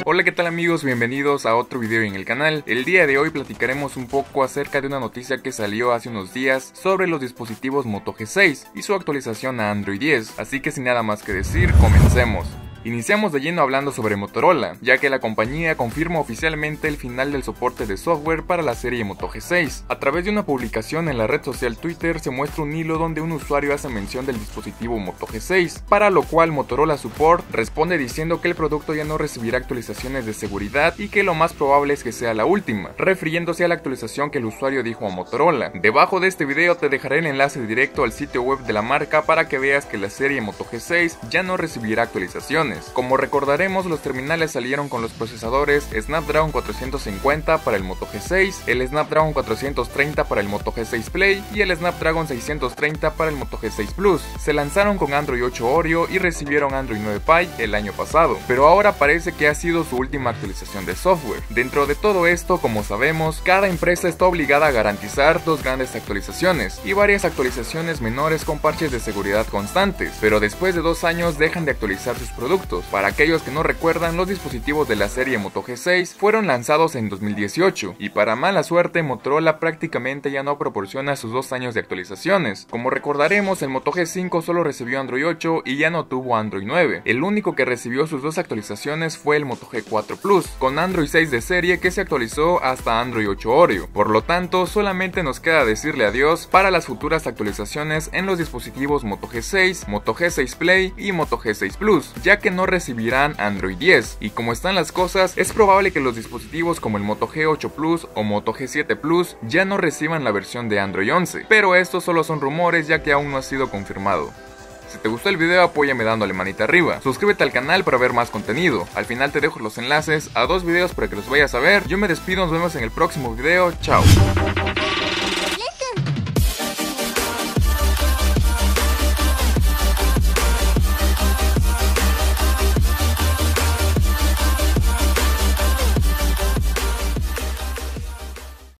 Hola, ¿qué tal amigos? Bienvenidos a otro video en el canal. El día de hoy platicaremos un poco acerca de una noticia que salió hace unos días sobre los dispositivos Moto G6 y su actualización a Android 10, así que sin nada más que decir, comencemos. Iniciamos de lleno hablando sobre Motorola, ya que la compañía confirma oficialmente el final del soporte de software para la serie Moto G6. A través de una publicación en la red social Twitter se muestra un hilo donde un usuario hace mención del dispositivo Moto G6, para lo cual Motorola Support responde diciendo que el producto ya no recibirá actualizaciones de seguridad y que lo más probable es que sea la última, refiriéndose a la actualización que el usuario dijo a Motorola. Debajo de este video te dejaré el enlace directo al sitio web de la marca para que veas que la serie Moto G6 ya no recibirá actualizaciones. Como recordaremos, los terminales salieron con los procesadores Snapdragon 450 para el Moto G6, el Snapdragon 430 para el Moto G6 Play y el Snapdragon 630 para el Moto G6 Plus. Se lanzaron con Android 8 Oreo y recibieron Android 9 Pie el año pasado, pero ahora parece que ha sido su última actualización de software. Dentro de todo esto, como sabemos, cada empresa está obligada a garantizar dos grandes actualizaciones y varias actualizaciones menores con parches de seguridad constantes, pero después de 2 años dejan de actualizar sus productos. Para aquellos que no recuerdan, los dispositivos de la serie Moto G6 fueron lanzados en 2018 y para mala suerte Motorola prácticamente ya no proporciona sus 2 años de actualizaciones. Como recordaremos, el Moto G5 solo recibió Android 8 y ya no tuvo Android 9. El único que recibió sus 2 actualizaciones fue el Moto G4 Plus, con Android 6 de serie que se actualizó hasta Android 8 Oreo. Por lo tanto, solamente nos queda decirle adiós para las futuras actualizaciones en los dispositivos Moto G6, Moto G6 Play y Moto G6 Plus, ya que no recibirán Android 10, y como están las cosas, es probable que los dispositivos como el Moto G8 Plus o Moto G7 Plus ya no reciban la versión de Android 11, pero estos solo son rumores ya que aún no ha sido confirmado. Si te gustó el video, apóyame dándole manita arriba, suscríbete al canal para ver más contenido, al final te dejo los enlaces a 2 videos para que los vayas a ver. Yo me despido, nos vemos en el próximo video, chao.